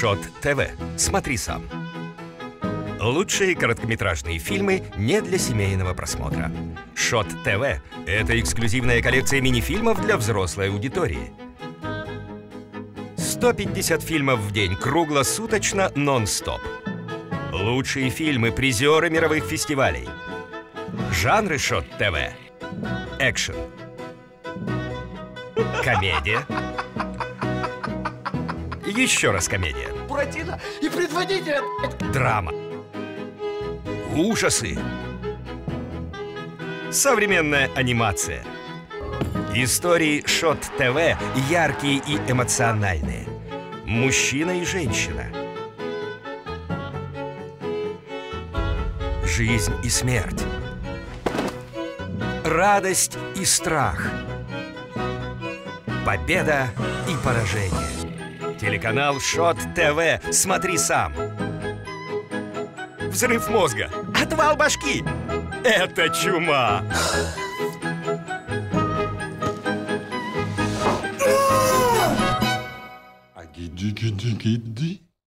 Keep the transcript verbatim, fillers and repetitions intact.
Шот ТВ. Смотри сам. Лучшие короткометражные фильмы не для семейного просмотра. Шот ТВ – это эксклюзивная коллекция мини-фильмов для взрослой аудитории. сто пятьдесят фильмов в день, круглосуточно, нон-стоп. Лучшие фильмы, призеры мировых фестивалей. Жанры Шот ТВ. Экшен. Комедия. Еще раз комедия. Буратино и предводитель. Драма. Ужасы. Современная анимация. Истории Шот ТВ яркие и эмоциональные. Мужчина и женщина. Жизнь и смерть. Радость и страх. Победа и поражение. Телеканал Шот ТВ. Смотри сам. Взрыв мозга. Отвал башки. Это чума. Гиди-гиди-гиди.